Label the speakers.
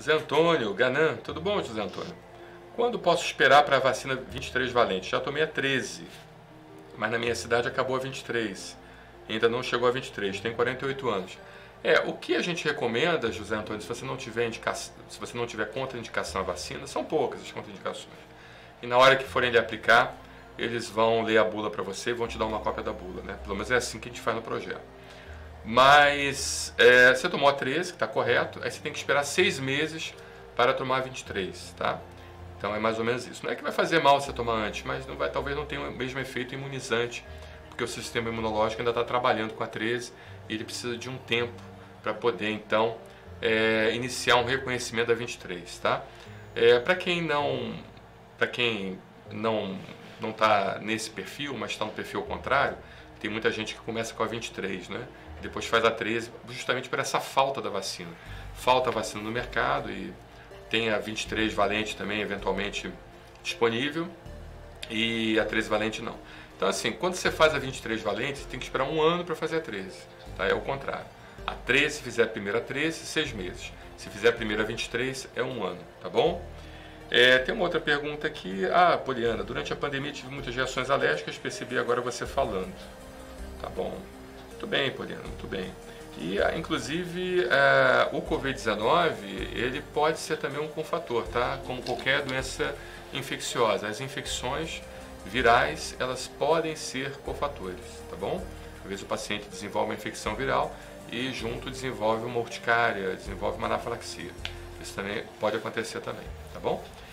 Speaker 1: José Antônio, Ganan, tudo bom, José Antônio? Quando posso esperar para a vacina 23 valente? Já tomei a 13, mas na minha cidade acabou a 23. Ainda não chegou a 23, tenho 48 anos. O que a gente recomenda, José Antônio, se você não tiver se você não tiver contraindicação à vacina, são poucas as contraindicações. E na hora que forem lhe aplicar, eles vão ler a bula para você e vão te dar uma cópia da bula, né? Pelo menos é assim que a gente faz no projeto. Mas você tomou a 13, que está correto, aí você tem que esperar 6 meses para tomar a 23, tá? Então é mais ou menos isso. Não é que vai fazer mal você tomar antes, mas não vai, talvez não tenha o mesmo efeito imunizante, porque o sistema imunológico ainda está trabalhando com a 13 e ele precisa de um tempo para poder, então, iniciar um reconhecimento da 23, tá? Para quem não está nesse perfil, mas está no perfil contrário, tem muita gente que começa com a 23, né? Depois faz a 13, justamente por essa falta da vacina. Falta a vacina no mercado e tem a 23 valente também, eventualmente, disponível, e a 13 valente não. Então, assim, quando você faz a 23 valente, você tem que esperar um ano para fazer a 13, tá? É o contrário. A 13, se fizer a primeira 13, 6 meses. Se fizer a primeira 23, é um ano, tá bom? Tem uma outra pergunta aqui. Poliana, durante a pandemia tive muitas reações alérgicas, percebi agora você falando. Tá bom. Muito bem, Poliana, muito bem. E, inclusive, o Covid-19, ele pode ser também um cofator, tá? Como qualquer doença infecciosa. As infecções virais, elas podem ser cofatores, tá bom? Às vezes o paciente desenvolve uma infecção viral e junto desenvolve uma urticária, desenvolve uma anafilaxia. Isso também pode acontecer também, tá bom?